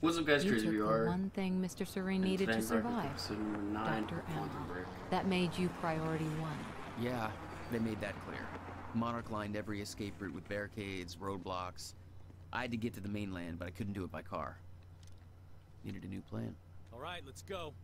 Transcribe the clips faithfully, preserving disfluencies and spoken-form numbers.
What's up, guys? You CraZi took the are. one thing Mister Serene needed to survive. Doctor Emerald. That made you priority one. Yeah, they made that clear. Monarch lined every escape route with barricades, roadblocks. I had to get to the mainland, but I couldn't do it by car. Needed a new plan. All right, let's go.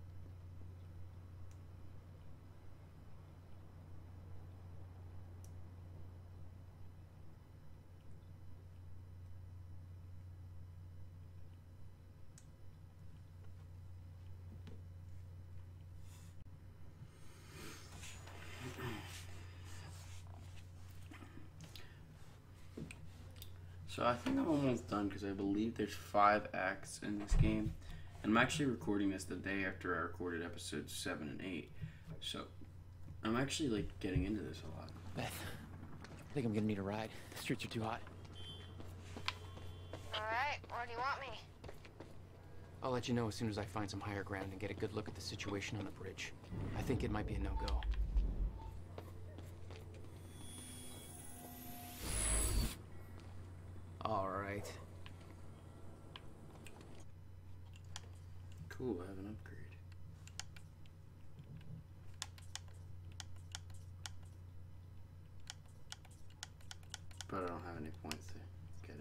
So I think I'm almost done because I believe there's five acts in this game. And I'm actually recording this the day after I recorded episodes seven and eight. So I'm actually like getting into this a lot. Beth, I think I'm gonna need a ride. The streets are too hot. Alright, where do you want me? I'll let you know as soon as I find some higher ground and get a good look at the situation on the bridge. I think it might be a no-go. All right. Cool, I have an upgrade. But I don't have any points to get it.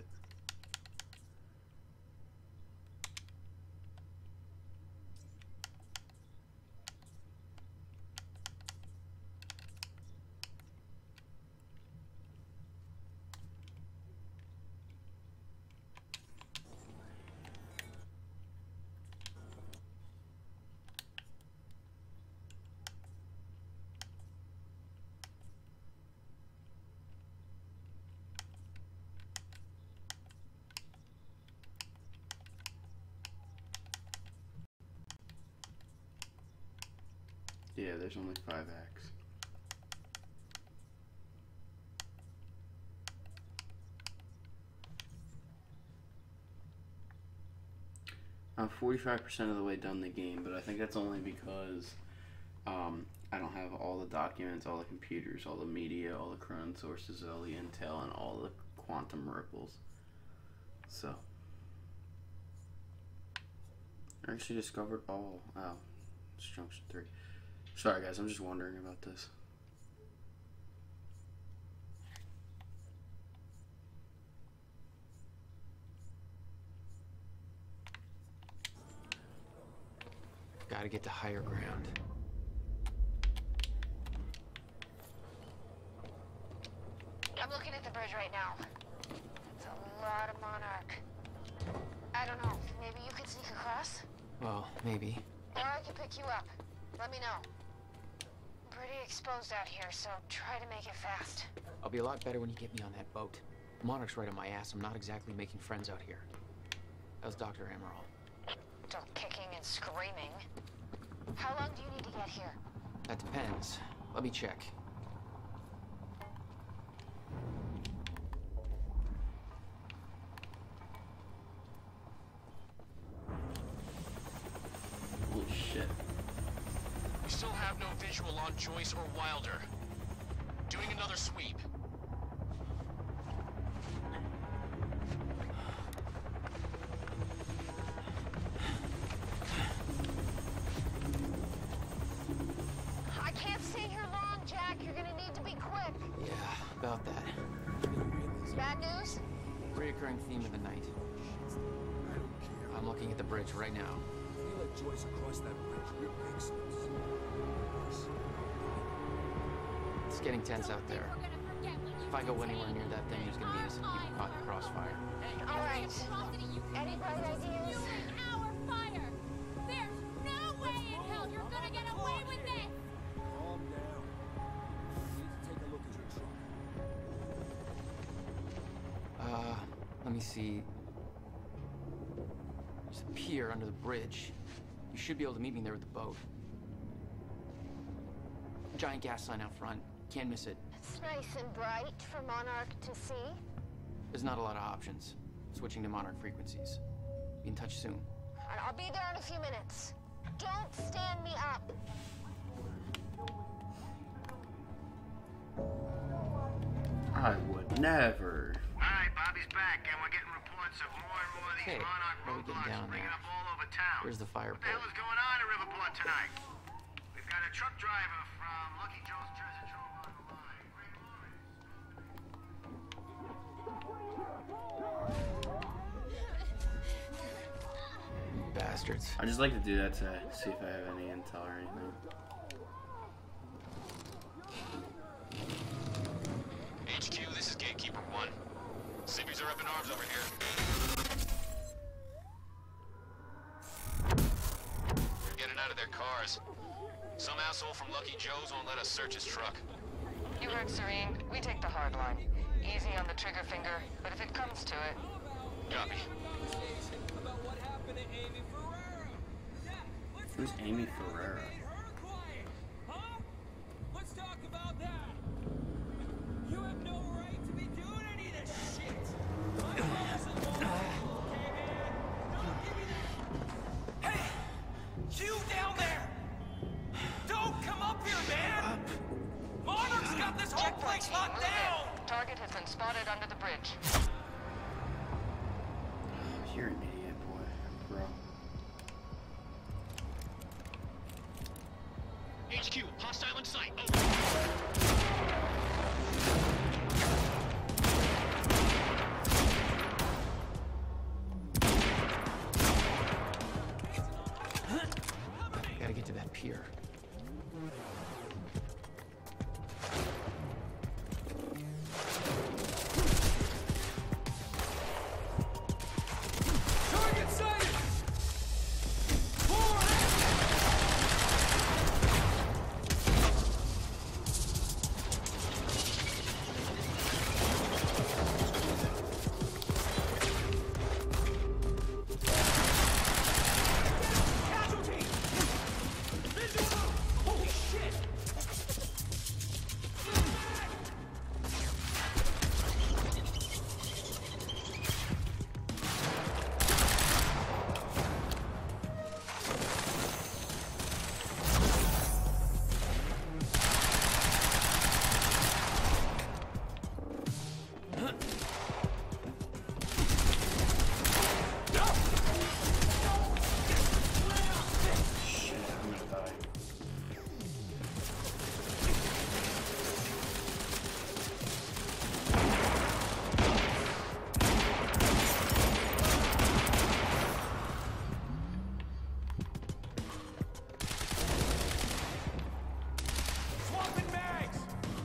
Yeah, there's only five acts. I'm forty-five percent of the way done the game, but I think that's only because um, I don't have all the documents, all the computers, all the media, all the cron sources, all the intel, and all the quantum ripples. So, I actually discovered all. Oh, it's junction three. Sorry guys, I'm just wondering about this. Gotta get to higher ground. I'm looking at the bridge right now. It's a lot of Monarch. I don't know, maybe you could sneak across? Well, maybe. Or I can pick you up. Let me know. I'm pretty exposed out here, so try to make it fast. I'll be a lot better when you get me on that boat. Monarch's right on my ass. I'm not exactly making friends out here. That was Doctor Emerald. Don't kicking and screaming. How long do you need to get here? That depends. Let me check. Holy shit. We still have no visual on Joyce or Wilder. Doing another sweep. I can't stay here long, Jack. You're gonna need to be quick. Yeah, about that. Bad news? Reoccurring theme of the night. I'm looking at the bridge right now. If we let Joyce across that bridge, we're big spots. It's getting tense out there. If I go anywhere near that thing, there's gonna be innocent people caught in the crossfire. All right. Any bright ideas? Our fire! There's no way in hell you're gonna get away with this! Calm down. We need to take a look at your truck. Uh, let me see. There's a pier under the bridge. You should be able to meet me there with the boat. Giant gas sign out front. Can't miss it. It's nice and bright for Monarch to see. There's not a lot of options. Switching to Monarch frequencies. Be in touch soon. And I'll be there in a few minutes. Don't stand me up. I would never. Alright, Bobby's back, and we're getting reports of more and more of these Hey, Monarch how we getting roadblocks down springing there? up all over town. Where's the fire What the hell port? is going on in Riverport tonight? We've got a truck driver from Lucky Joe's Treasure Trove on the line. Greg Lawrence. Bastards. I just like to do that to see if I have any intel or anything. H Q, this is Gatekeeper one. Civvies are up in arms over here. They're getting out of their cars. Some asshole from Lucky Joe's won't let us search his truck. You heard Serene. We take the hard line. Easy on the trigger finger, but if it comes to it... Copy. About what happened to Amy Ferrera. Yeah, let's Who's talk Amy about how they Ferrera? made her quiet. Huh? Let's talk about that. You have no right to be doing any of this shit. My boss is the one. Okay, man? Don't give me that. Hey! You down there! Don't come up here, man! Monarch's got this whole Checkpoint place team, locked move down! in. Target has been spotted under the bridge. You're an idiot, boy. Bro. H Q, hostile in sight. Over. Gotta get to that pier. Target sighted! Forward! Casualty! Visual! Holy shit! Shit, I'm gonna die. Swapping mags!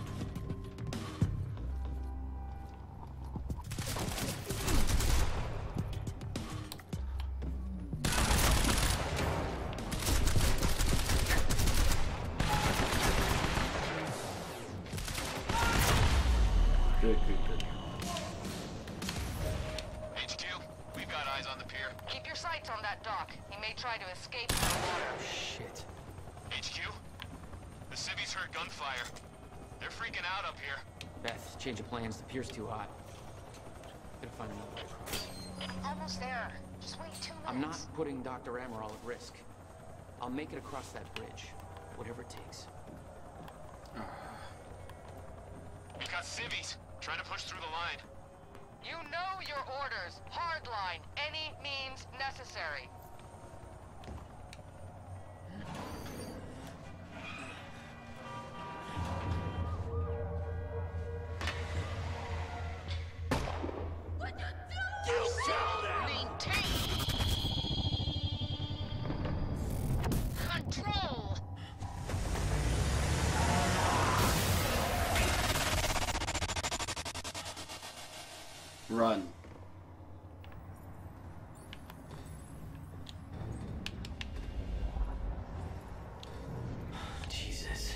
Good, good, good. H Q, we've got eyes on the pier. Keep your sights on that dock. He may try to escape from the water. Shit. H Q, the civvies heard gunfire. They're freaking out up here. Beth, change of plans. The pier's too hot. Gotta find another way across. Almost there. Just wait two minutes. I'm not putting Doctor Amaral at risk. I'll make it across that bridge. Whatever it takes. We got civvies trying to push through the line. You know your orders. Hard line. Any means necessary. Maintain control. Run. Jesus.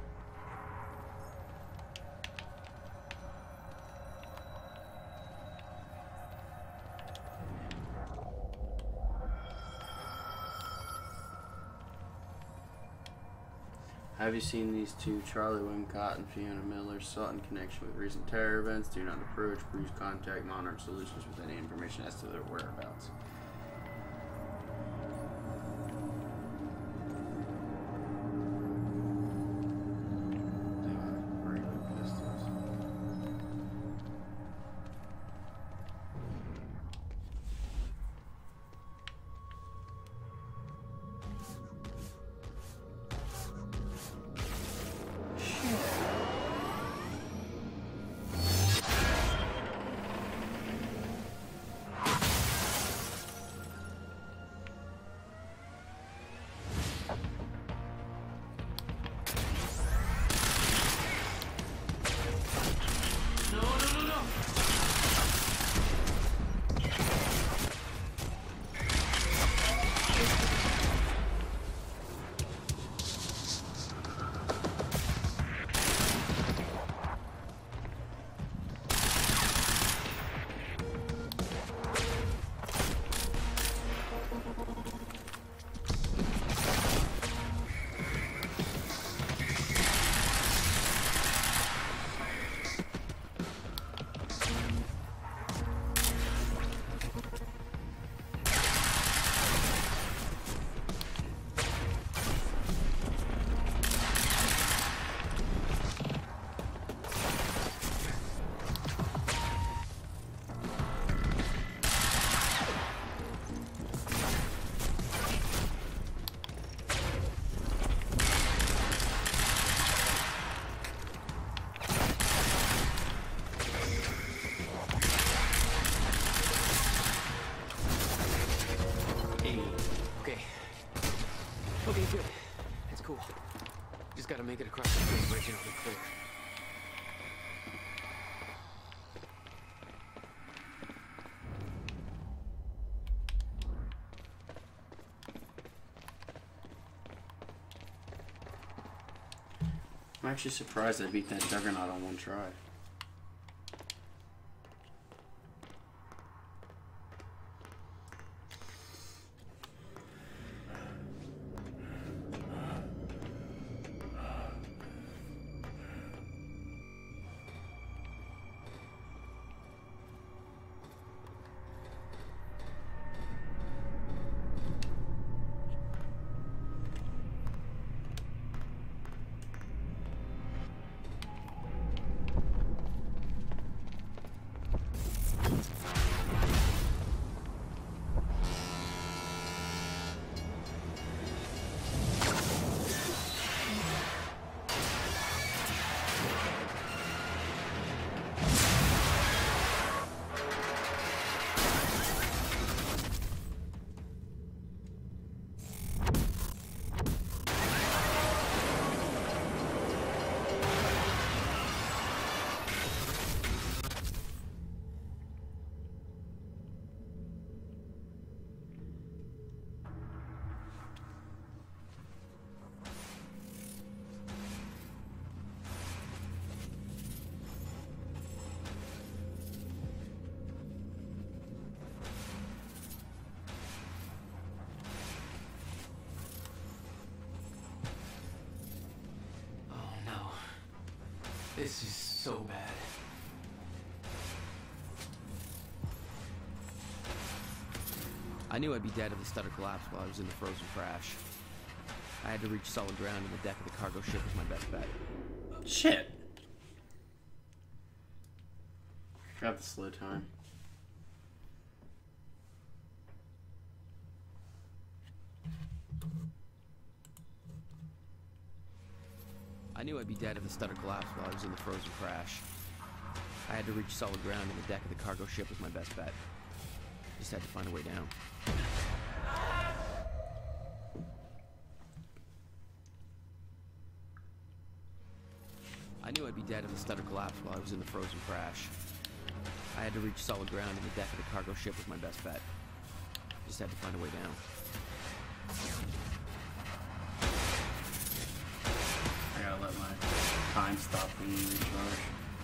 Have you seen these two? Charlie Wincott and Fiona Miller sought in connection with recent terror events. Do not approach, Bruce contact Monarch Solutions with any information as to their whereabouts. They are regular pistols. Okay. Okay, good. It's cool. Just gotta make it across the bridge and it'll be clear. I'm actually surprised I beat that Juggernaut on one try. This is so bad. I knew I'd be dead if the stutter collapsed while I was in the frozen crash. I had to reach solid ground, and the deck of the cargo ship was my best bet. Shit. Got the slow time. I knew I'd be dead if the stutter collapsed while I was in the frozen crash. I had to reach solid ground, and the deck of the cargo ship was my best bet. Just had to find a way down. I knew I'd be dead if the stutter collapsed while I was in the frozen crash. I had to reach solid ground, and the deck of the cargo ship was my best bet. Just had to find a way down. I gotta let my time stop and recharge.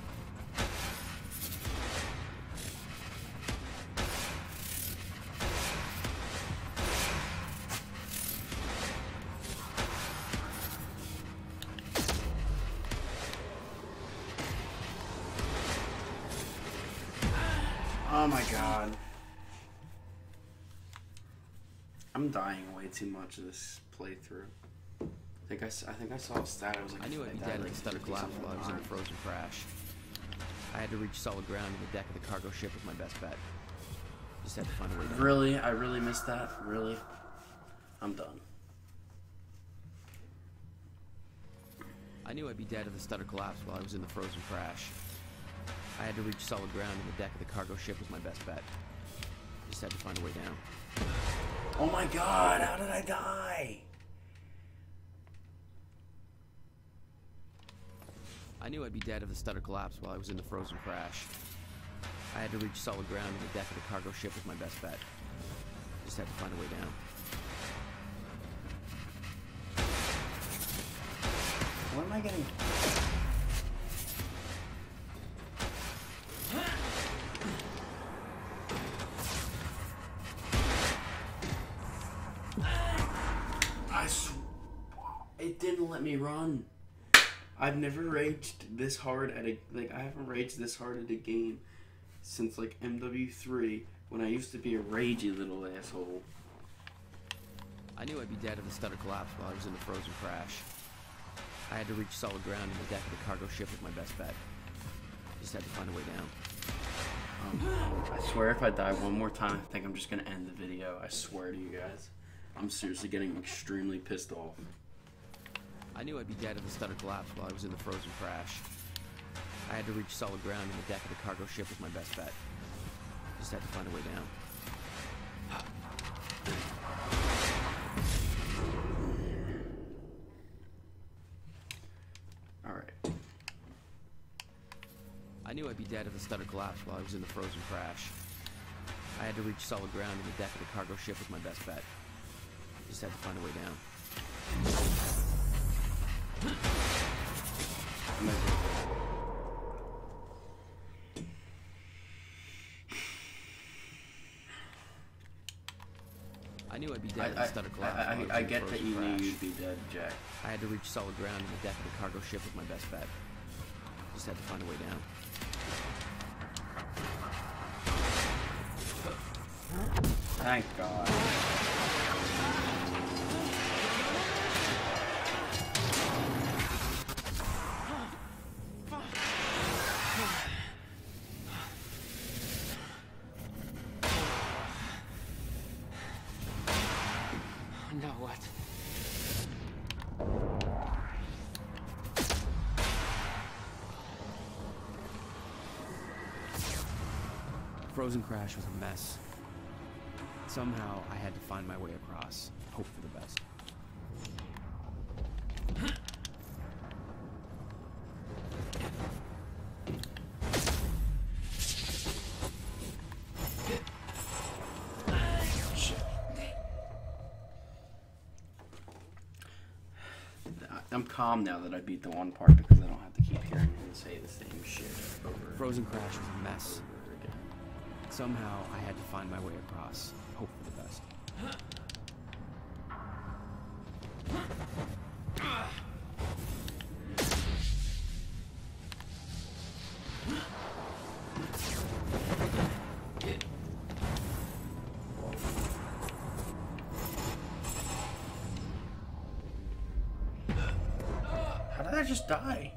Oh my god. I'm dying way too much of this playthrough. I think I, s- I think I saw a stat. I was like, I knew I'd be dead if the stutter collapsed while I was in a frozen crash. I had to reach solid ground, and the deck of the cargo ship was my best bet. Just had to find a way down. Really? I really missed that? Really? I'm done. I knew I'd be dead if the stutter collapsed while I was in the frozen crash. I had to reach solid ground, and the deck of the cargo ship was my best bet. Just had to find a way down. Oh my god, how did I die? I knew I'd be dead if the stutter collapsed while I was in the frozen crash. I had to reach solid ground, and the deck of the cargo ship was my best bet. Just had to find a way down. What am I getting? I sw- it didn't let me run. I've never raged this hard at a like I haven't raged this hard at a game since like M W three when I used to be a ragey little asshole. I knew I'd be dead if the stutter collapsed while I was in the frozen crash. I had to reach solid ground, and the deck of the cargo ship was my best bet. Just had to find a way down. Um, I swear if I die one more time, I think I'm just gonna end the video. I swear to you guys. I'm seriously getting extremely pissed off. I knew I'd be dead if the stutter collapsed while I was in the frozen crash. I had to reach solid ground, and the deck of the cargo ship was my best bet. Just had to find a way down. knew I'd be dead if the stutter collapsed while I was in the frozen crash. I had to reach solid ground, and the deck of the cargo ship was my best bet. Just had to find a way down. I knew I'd be dead if the stutter collapsed while I was I, I, I in the get that frozen you crash. knew you'd be dead, Jack. I had to reach solid ground, and the deck of the cargo ship was my best bet. Just had to find a way down. Thank God. Now what? Frozen crash was a mess. Somehow, I had to find my way across, hope for the best. I'm calm now that I beat the one part because I don't have to keep hearing him say the same shit over. Frozen crash was a mess. Somehow, I had to find my way across, hope for the best. How did I just die?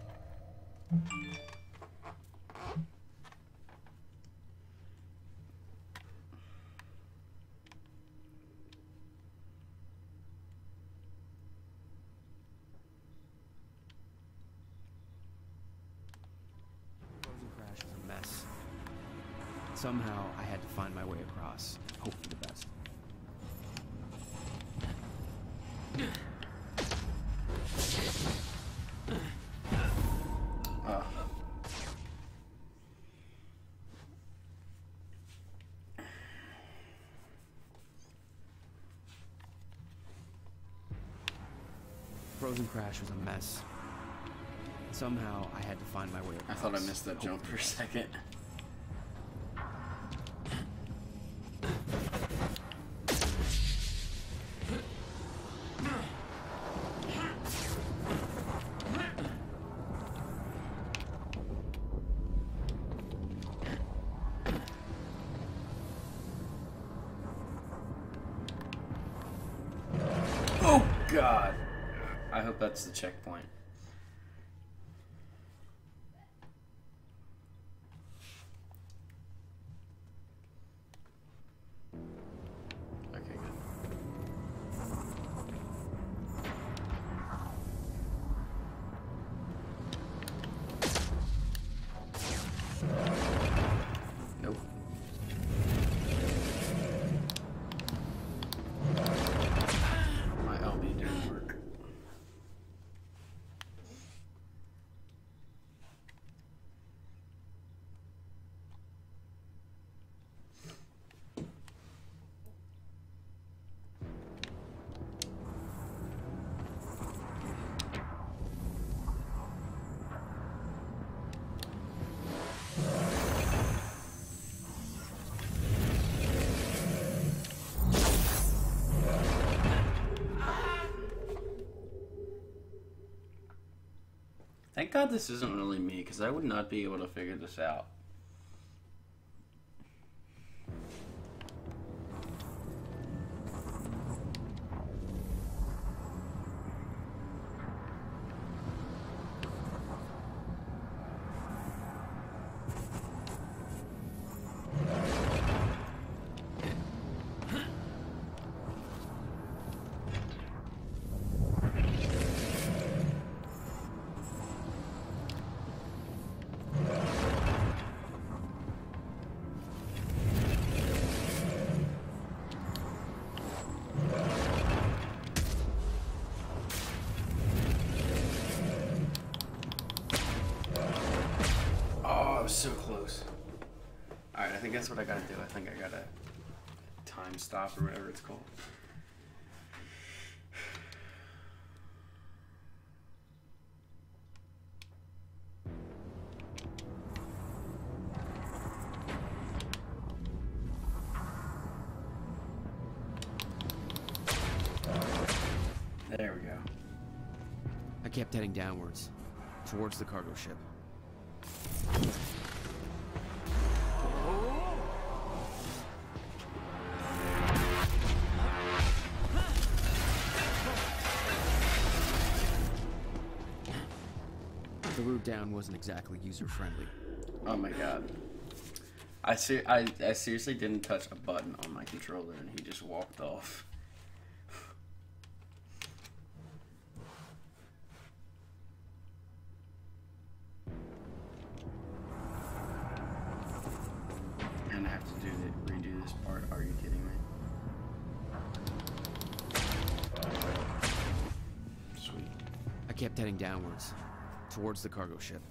Somehow, I had to find my way across, hope for the best. Uh. Frozen crash was a mess. Somehow, I had to find my way across. I thought I missed that jump for a second. Oh God! I hope that's the checkpoint. Okay, good. Nope. My L B didn't work. Thank God this isn't really me, because I would not be able to figure this out. think that's what I gotta do. I think I gotta time stop or whatever it's called. There we go. I kept heading downwards, towards the cargo ship. The route down wasn't exactly user-friendly. Oh my god. I, ser I, I seriously didn't touch a button on my controller and he just walked off. And I have to do the, redo this part. Are you kidding me? Sweet. I kept heading downwards, towards the cargo ship.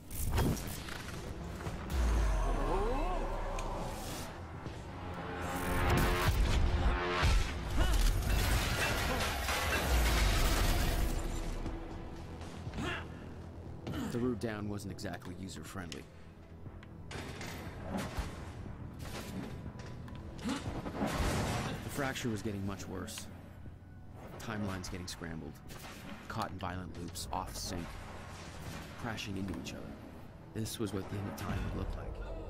The route down wasn't exactly user-friendly. The fracture was getting much worse. Timelines getting scrambled. Caught in violent loops, off sync. Crashing into each other. This was what the end of time would look like.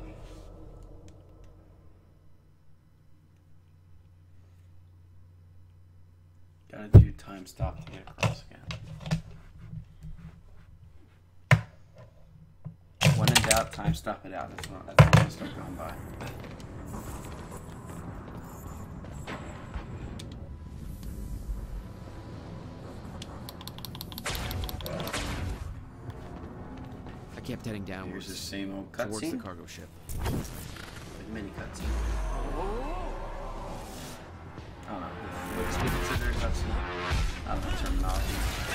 Gotta do time stop to get across again. When in doubt, time stop it out. That's what that's what I'm gonna start going by. I kept heading downwards. Here's the same old towards cutscene. the cargo ship. Like mini cutscene. I don't know. Would this be considered a cutscene? I don't know terminology.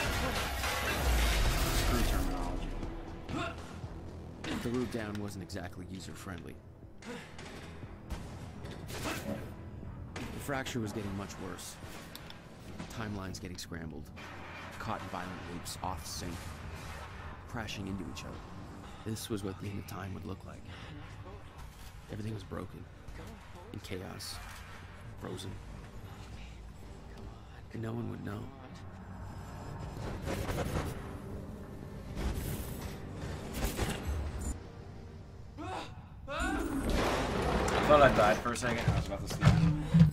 Screw terminology. The route down wasn't exactly user-friendly. The fracture was getting much worse. Timelines getting scrambled. Caught in violent loops, off sync. Crashing into each other. This was what the end of time would look like. Everything was broken. In chaos. Frozen. And no one would know. I thought I died for a second. I was about to snap.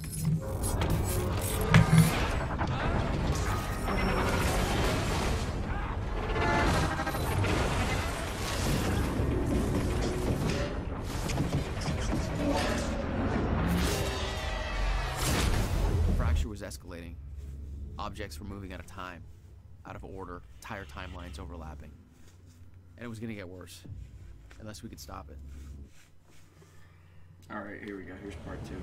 The fracture was escalating. Objects were moving out of time, out of order, entire timelines overlapping. And it was gonna get worse, unless we could stop it. Alright, here we go. Here's part two. You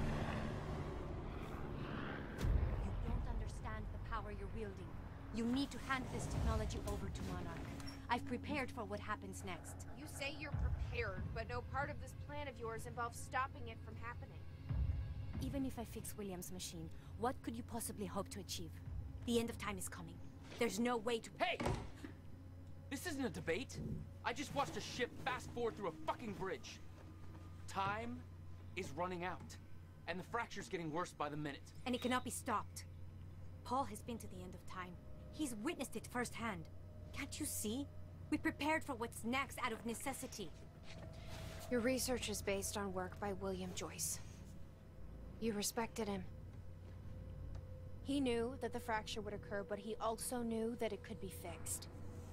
don't understand the power you're wielding. You need to hand this technology over to Monarch. I've prepared for what happens next. You say you're prepared, but no part of this plan of yours involves stopping it from happening. Even if I fix William's machine, what could you possibly hope to achieve? The end of time is coming. There's no way to— Hey! This isn't a debate. I just watched a ship fast forward through a fucking bridge. Time is running out, and the fracture's getting worse by the minute. And it cannot be stopped. Paul has been to the end of time. He's witnessed it firsthand. Can't you see? We prepared for what's next out of necessity. Your research is based on work by William Joyce. You respected him. He knew that the fracture would occur, but he also knew that it could be fixed.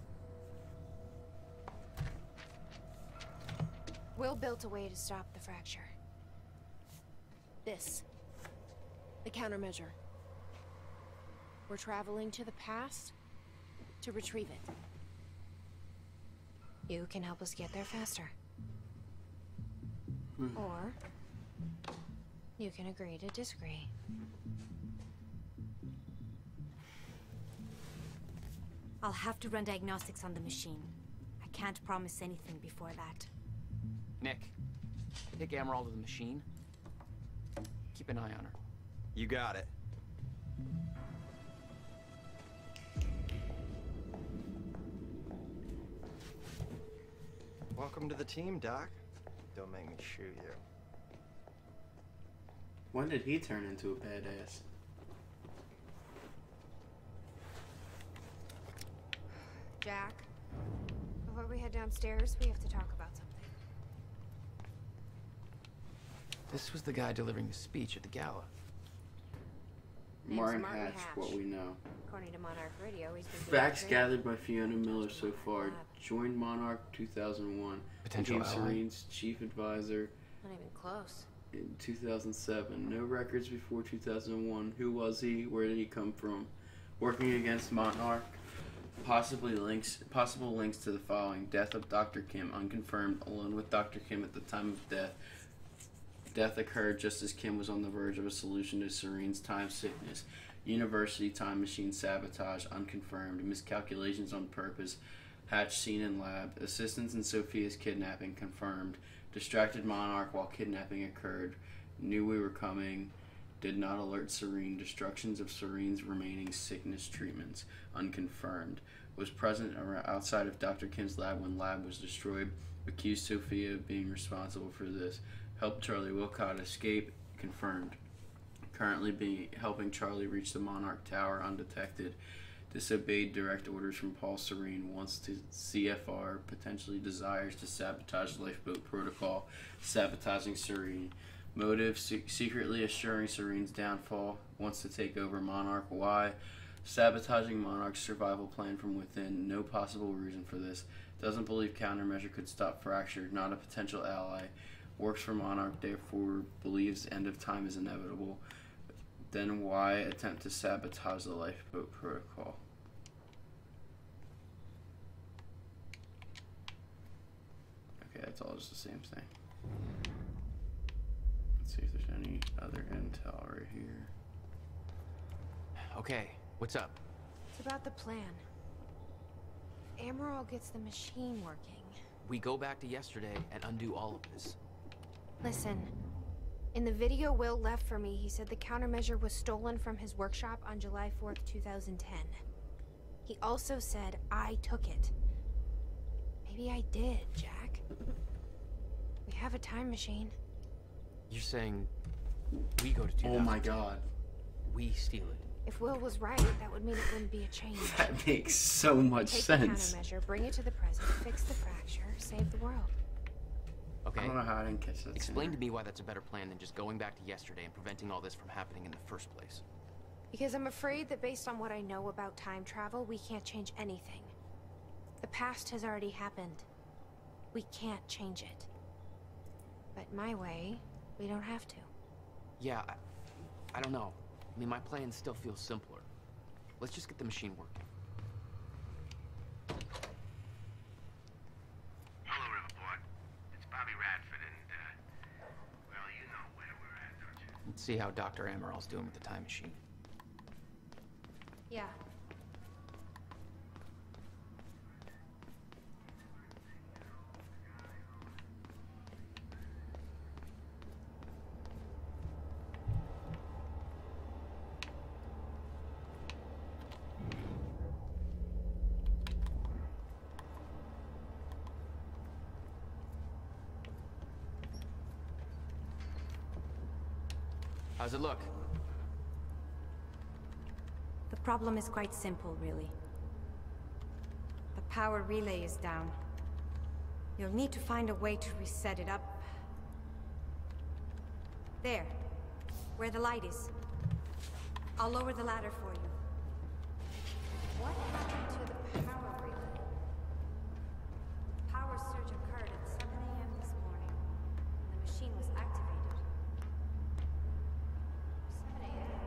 Will built a way to stop the fracture. This. The countermeasure. We're traveling to the past to retrieve it. You can help us get there faster. Hmm. Or you can agree to disagree. I'll have to run diagnostics on the machine. I can't promise anything before that. Nick, Take Emerald to the machine. Keep an eye on her. You got it. Welcome to the team, Doc. Don't make me shoot you. When did he turn into a badass? Jack, before we head downstairs, we have to talk about something. This was the guy delivering the speech at the gala. Name's Martin Martin Hatch, Hatch. what we know. According to Monarch Radio, he's been Facts doing gathered by Fiona Miller so far. Joined Monarch two thousand one. Potential became ally. Serene's chief advisor Not even close. in two thousand seven. No records before two thousand one. Who was he? Where did he come from? Working against Monarch. Possibly links, possible links to the following: death of Doctor Kim, unconfirmed. Alone with Doctor Kim at the time of death. Death occurred just as Kim was on the verge of a solution to Serene's time sickness. University time machine sabotage, unconfirmed. Miscalculations on purpose. Hatch seen in lab. Assistance in Sophia's kidnapping, confirmed. Distracted Monarch while kidnapping occurred. Knew we were coming. Did not alert Serene. Destructions of Serene's remaining sickness treatments, unconfirmed. Was present around, outside of Doctor Kim's lab when lab was destroyed. Accused Sophia of being responsible for this. Helped Charlie Wilcott escape, confirmed. Currently being helping Charlie reach the Monarch Tower undetected. Disobeyed direct orders from Paul Serene. Wants to C F R. Potentially desires to sabotage lifeboat protocol. Sabotaging Serene. Motive, se- secretly assuring Serene's downfall. Wants to take over Monarch. Why? Sabotaging Monarch's survival plan from within. No possible reason for this. Doesn't believe countermeasure could stop Fracture. Not a potential ally. Works for Monarch, therefore believes end of time is inevitable. Then why attempt to sabotage the lifeboat protocol? Okay, that's all just the same thing. Let's see if there's any other intel right here. Okay, what's up? It's about the plan. If Amaral gets the machine working. We go back to yesterday and undo all of this. Listen, in the video Will left for me, he said the countermeasure was stolen from his workshop on July fourth, two thousand ten. He also said I took it. Maybe I did, Jack. We have a time machine. You're saying we go to two thousand ten? Oh my god. We steal it. If Will was right, that would mean it wouldn't be a change. That makes so much Take sense. the countermeasure, bring it to the present, fix the fracture, save the world. Okay. I don't know how I didn't catch that. Explain sooner. to me why that's a better plan than just going back to yesterday and preventing all this from happening in the first place. Because I'm afraid that based on what I know about time travel, we can't change anything. The past has already happened. We can't change it. But my way, we don't have to. Yeah, I, I don't know. I mean, my plan still feels simpler. Let's just get the machine working. Hello, Riverport. It's Bobby Radford, and, uh, well, you know where we're at, don't you? Let's see how Doctor Amaral's doing with the time machine. Yeah. How's it look? The problem is quite simple, really. The power relay is down. You'll need to find a way to reset it up. There, where the light is. I'll lower the ladder for you. What happened to the power relay? Power surge occurred at seven A M this morning. The machine was activated. seven A M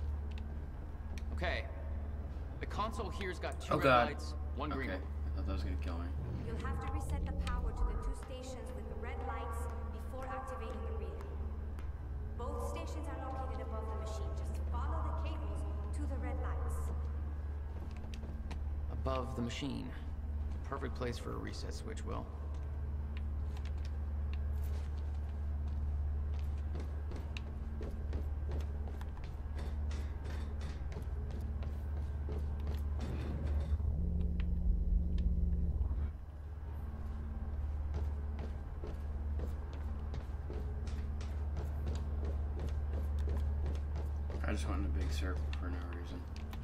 Okay. The console here's got two Oh, red God. lights, one green Okay, one. I thought that was gonna kill me. You'll have to reset the power to the two stations with the red lights before activating the relay. Both stations are located above the machine. Just follow the cables to the red lights. Above the machine. Perfect place for a reset switch, Will. just went in a big circle for no reason.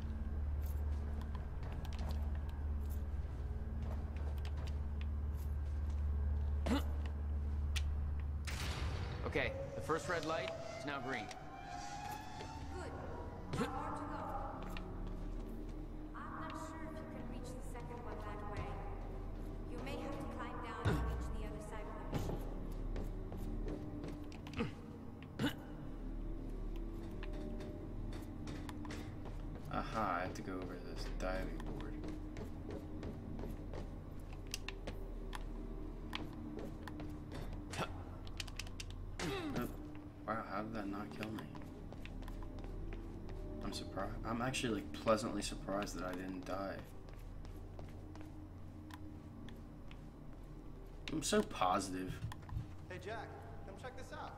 Okay, the first red light is now green. Good. One more to go. I'm not sure if you can reach the second one that way. You may have to climb down and reach the other side of the machine. Aha, I have to go over this diving board. Oh, wow, how did that not kill me? I'm surprised. I'm actually like pleasantly surprised that I didn't die. I'm so positive. Hey Jack, come check this out.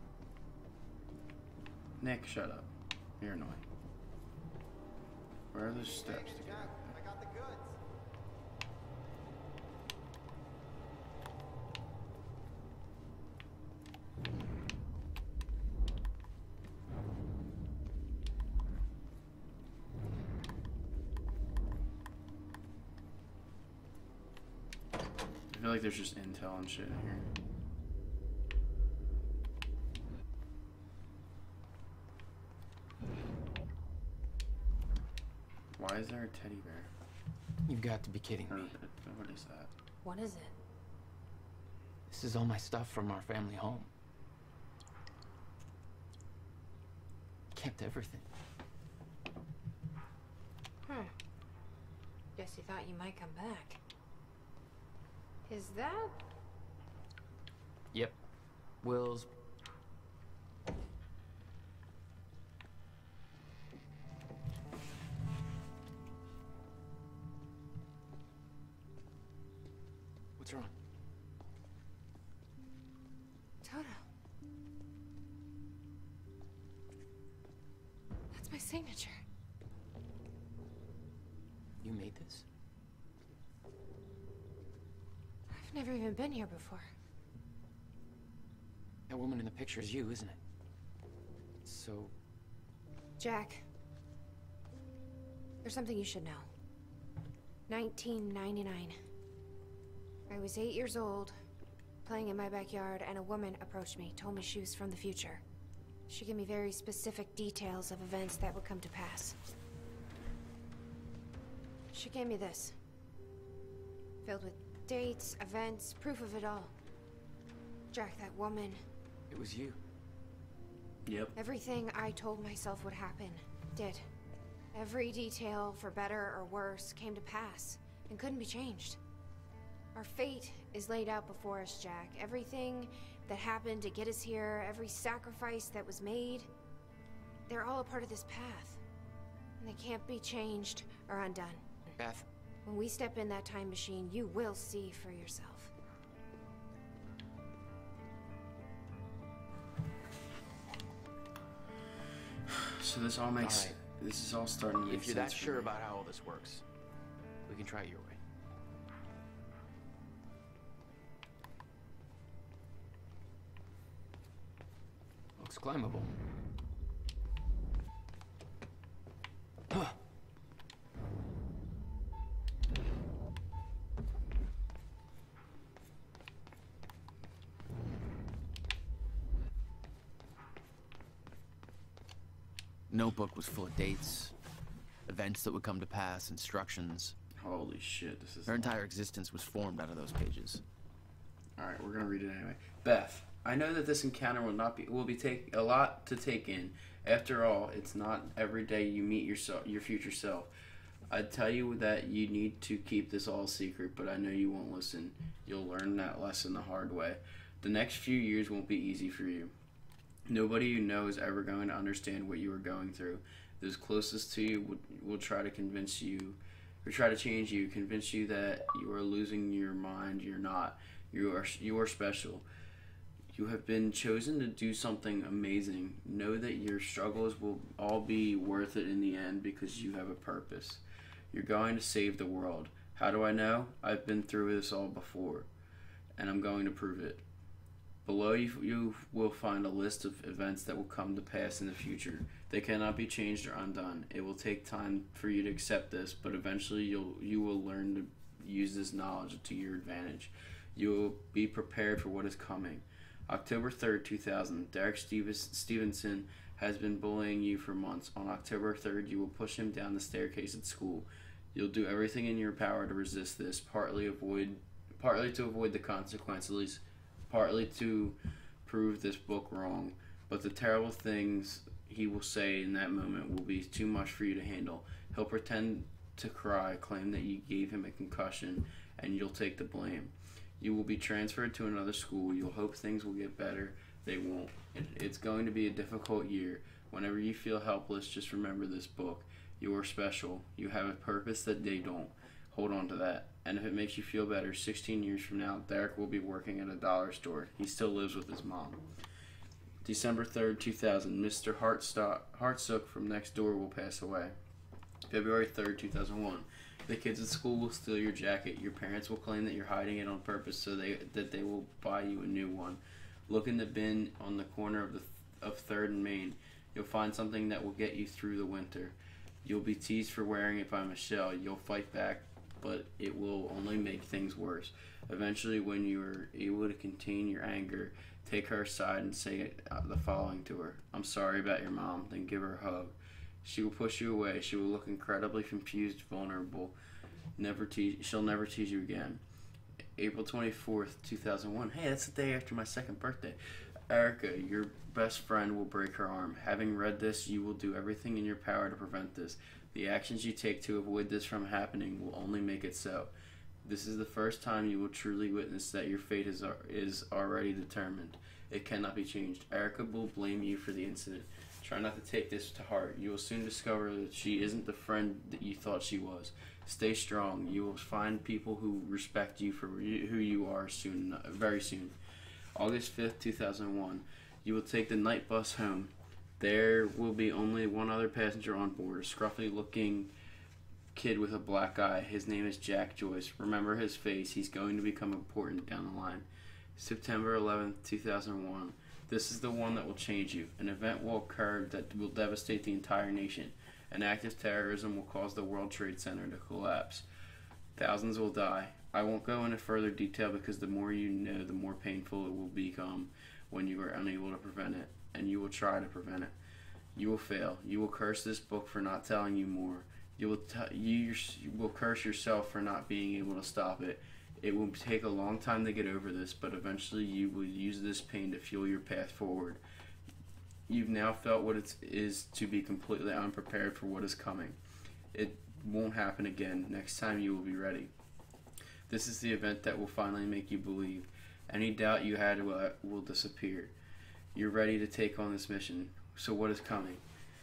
Nick, shut up. You're annoying. Where are the steps to get? I got the goods. I feel like there's just intel and shit in here. Why is there a teddy bear? You've got to be kidding me. What is that? What is it? This is all my stuff from our family home. Kept everything. Hmm. Guess you thought you might come back. Is that? Yep. Will's. What's wrong? Toto. That's my signature. You made this? I've never even been here before. That woman in the picture is you, isn't it? So... Jack. There's something you should know. nineteen ninety-nine. I was eight years old, playing in my backyard, and a woman approached me, told me she was from the future. She gave me very specific details of events that would come to pass. She gave me this. Filled with dates, events, proof of it all. Jack, that woman... It was you. Yep. Everything I told myself would happen, did. Every detail, for better or worse, came to pass, and couldn't be changed. Our fate is laid out before us, Jack. Everything that happened to get us here, every sacrifice that was made, they're all a part of this path. And they can't be changed or undone. Beth. When we step in that time machine, you will see for yourself. So this all makes... All right. This is all starting to make If you're sense that for sure me. about how all this works, we can try it your way. Looks climbable. Huh. Notebook was full of dates, events that would come to pass, instructions. Holy shit, this is... Her entire existence was formed out of those pages. Alright, we're gonna read it anyway. Beth, I know that this encounter will not be will be take a lot to take in. After all, it's not every day you meet yourself, your future self. I'd tell you that you need to keep this all secret, but I know you won't listen. You'll learn that lesson the hard way. The next few years won't be easy for you. Nobody you know is ever going to understand what you are going through. Those closest to you will, will try to convince you, or try to change you, convince you that you are losing your mind. You're not. You are. You are special. You have been chosen to do something amazing. Know that your struggles will all be worth it in the end because you have a purpose. You're going to save the world. How do I know? I've been through this all before, and I'm going to prove it. Below you, you will find a list of events that will come to pass in the future. They cannot be changed or undone. It will take time for you to accept this, but eventually you'll you will learn to use this knowledge to your advantage. You will be prepared for what is coming. October third, two thousand. Derek Stevenson has been bullying you for months. On October third, you will push him down the staircase at school. You'll do everything in your power to resist this, partly avoid, partly to avoid the consequences, partly to prove this book wrong. But the terrible things he will say in that moment will be too much for you to handle. He'll pretend to cry, claim that you gave him a concussion, and you'll take the blame. You will be transferred to another school. You'll hope things will get better. They won't. It, it's going to be a difficult year. Whenever you feel helpless, just remember this book. You are special. You have a purpose that they don't. Hold on to that. And if it makes you feel better, sixteen years from now, Derek will be working at a dollar store. He still lives with his mom. December third, two thousand. Mister Hartsook from next door will pass away. February third, two thousand one. The kids at school will steal your jacket. Your parents will claim that you're hiding it on purpose so they that they will buy you a new one. Look in the bin on the corner of the of third and Main. You'll find something that will get you through the winter. You'll be teased for wearing it by Michelle. You'll fight back, but it will only make things worse. Eventually, when you are able to contain your anger, take her aside and say the following to her. I'm sorry about your mom, then give her a hug. She will push you away. She will look incredibly confused, vulnerable. Never te- She'll never tease you again. April twenty-fourth, two thousand one. Hey, that's the day after my second birthday. Erica, your best friend, will break her arm. Having read this, you will do everything in your power to prevent this. The actions you take to avoid this from happening will only make it so. This is the first time you will truly witness that your fate is is already determined. It cannot be changed. Erica will blame you for the incident. Try not to take this to heart. You will soon discover that she isn't the friend that you thought she was. Stay strong. You will find people who respect you for who you are soon, very soon. August fifth, two thousand one. You will take the night bus home. There will be only one other passenger on board, a scruffy-looking kid with a black eye. His name is Jack Joyce. Remember his face. He's going to become important down the line. September eleventh, two thousand one. This is the one that will change you. An event will occur that will devastate the entire nation. An act of terrorism will cause the World Trade Center to collapse. Thousands will die. I won't go into further detail because the more you know, the more painful it will become when you are unable to prevent it, and you will try to prevent it. You will fail. You will curse this book for not telling you more. You will t- you, you will curse yourself for not being able to stop it. It will take a long time to get over this, but eventually you will use this pain to fuel your path forward. You've now felt what it is to be completely unprepared for what is coming. It won't happen again. Next time you will be ready. This is the event that will finally make you believe. Any doubt you had will, will disappear. You're ready to take on this mission. So what is coming?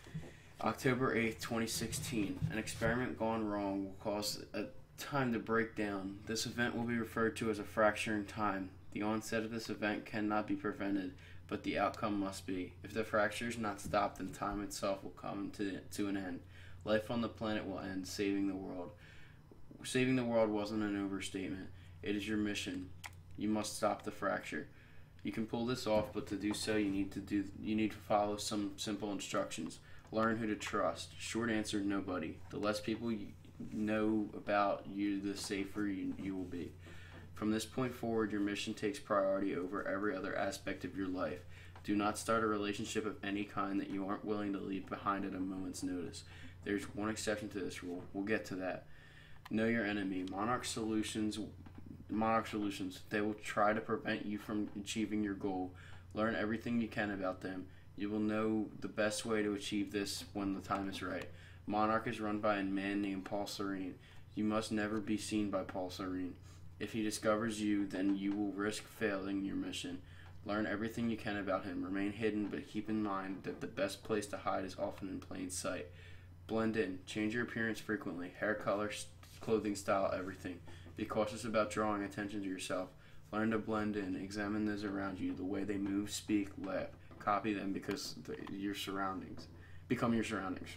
October eighth, twenty sixteen. An experiment gone wrong will cause a time to break down. This event will be referred to as a fracture in time. The onset of this event cannot be prevented, but the outcome must be. If the fracture is not stopped, then time itself will come to, to an end. Life on the planet will end, saving the world. Saving the world wasn't an overstatement. It is your mission. You must stop the fracture. You can pull this off, but to do so, you need to do you need to follow some simple instructions. Learn who to trust. Short answer: nobody. The less people you know about you, the safer you, you will be. From this point forward, your mission takes priority over every other aspect of your life. Do not start a relationship of any kind that you aren't willing to leave behind at a moment's notice. There's one exception to this rule. We'll get to that. Know your enemy. Monarch Solutions. Monarch Solutions. They will try to prevent you from achieving your goal. Learn everything you can about them. You will know the best way to achieve this when the time is right. Monarch is run by a man named Paul Serene. You must never be seen by Paul Serene. If he discovers you, then you will risk failing your mission. Learn everything you can about him. Remain hidden, but keep in mind that the best place to hide is often in plain sight. Blend in. Change your appearance frequently. Hair color, clothing style, everything. Be cautious about drawing attention to yourself. Learn to blend in. Examine those around you, the way they move, speak, laugh. Copy them because the, your surroundings. Become your surroundings.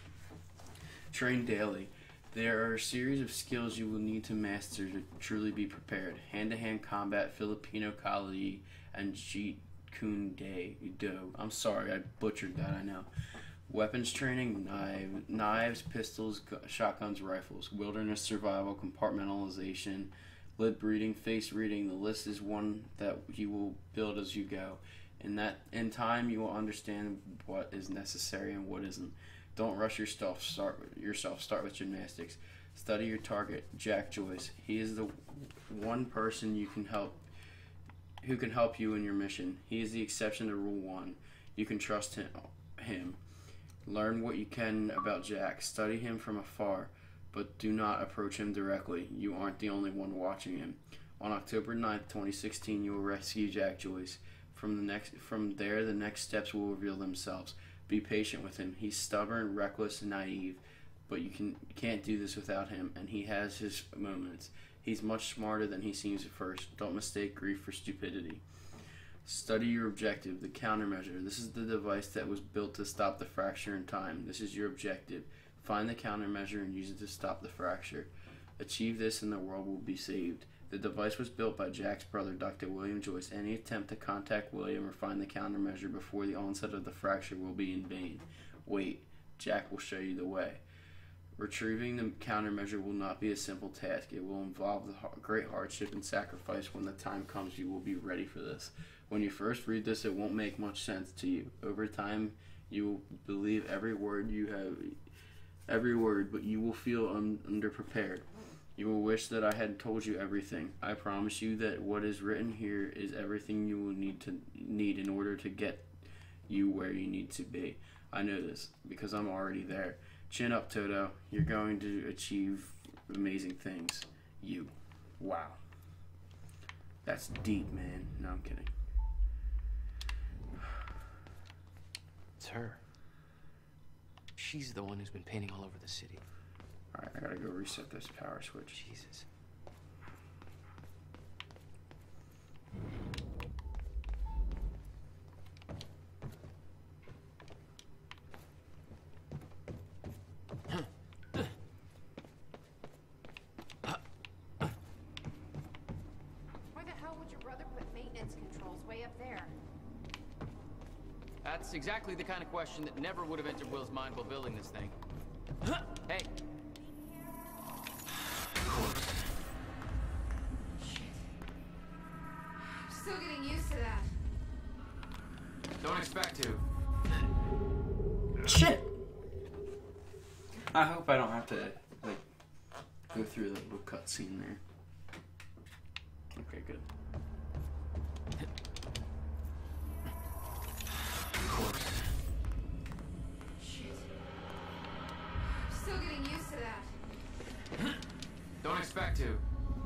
Train daily. There are a series of skills you will need to master to truly be prepared. Hand-to-hand combat, Filipino Kali, and Jeet Kunde Do. I'm sorry, I butchered that, I know. Weapons training, knife, knives, pistols, gu- shotguns, rifles. Wilderness survival, compartmentalization, lid breeding, face reading. The list is one that you will build as you go. In that, in time, you will understand what is necessary and what isn't. Don't rush yourself. Start yourself. Start with gymnastics. Study your target, Jack Joyce. He is the one person you can help, who can help you in your mission. He is the exception to Rule One. You can trust him. Him. Learn what you can about Jack. Study him from afar, but do not approach him directly. You aren't the only one watching him. On October ninth, twenty sixteen, you will rescue Jack Joyce. From the next, from there, the next steps will reveal themselves. Be patient with him. He's stubborn, reckless, and naive, but you can can't do this without him, and he has his moments. He's much smarter than he seems at first. Don't mistake grief for stupidity. Study your objective, the countermeasure. This is the device that was built to stop the fracture in time. This is your objective. Find the countermeasure and use it to stop the fracture. Achieve this and the world will be saved. The device was built by Jack's brother, Doctor William Joyce. Any attempt to contact William or find the countermeasure before the onset of the fracture will be in vain. Wait, Jack will show you the way. Retrieving the countermeasure will not be a simple task. It will involve the great hardship and sacrifice. When the time comes, you will be ready for this. When you first read this, it won't make much sense to you. Over time, you will believe every word you have, every word, but you will feel un- underprepared. You will wish that I had told you everything. I promise you that what is written here is everything you will need to need in order to get you where you need to be. I know this because I'm already there. Chin up, Toto. You're going to achieve amazing things. You. Wow. That's deep, man. No, I'm kidding. It's her. She's the one who's been painting all over the city. Alright, I gotta go reset this power switch. Jesus. Why the hell would your brother put maintenance controls way up there? That's exactly the kind of question that never would have entered Will's mind while building this thing. Hey. Still getting used to that. Don't expect to. Shit! I hope I don't have to, like, go through the little cutscene there. Okay, good. Of course. Shit. Still getting used to that. Don't expect to.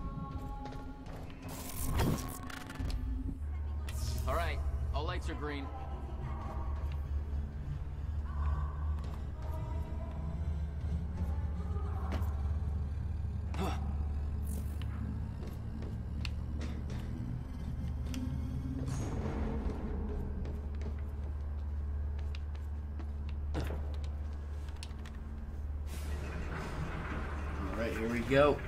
All right, all lights are green. All right, here we go.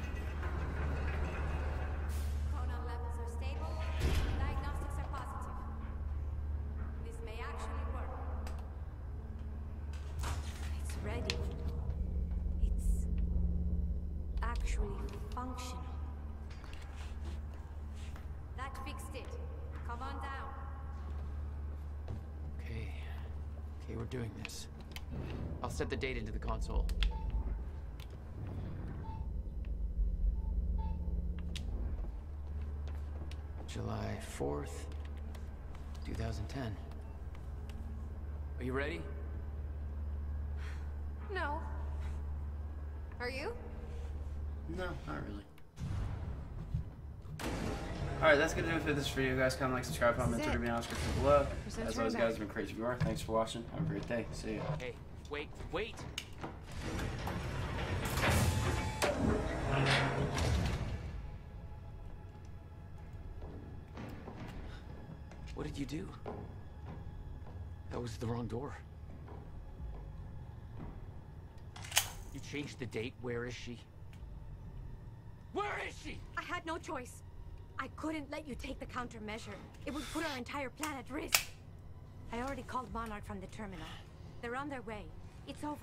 Chronon levels are stable. Diagnostics are positive. This may actually work. It's ready. It's actually functional. That fixed it. Come on down. Okay. Okay, we're doing this. I'll set the date into the console. July fourth, two thousand ten. Are you ready? No. Are you? No, not really. Alright, that's gonna do it for this video, guys. Comment, like, subscribe, comment, Twitter, be on the description below. As always, guys, it's been CraZi. If you are, thanks for watching. Have a great day. See ya. Hey, wait, wait! What did you do? That was the wrong door. You changed the date. Where is she? Where is she? I had no choice. I couldn't let you take the countermeasure. It would put our entire plan at risk. I already called Monarch from the terminal. They're on their way. It's over.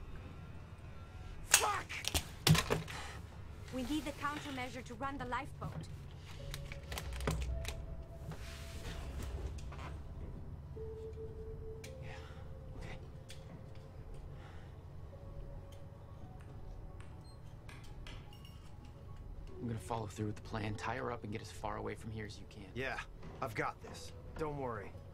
Fuck! We need the countermeasure to run the lifeboat. Yeah, okay. I'm gonna follow through with the plan. Tie her up and get as far away from here as you can. Yeah, I've got this. Don't worry.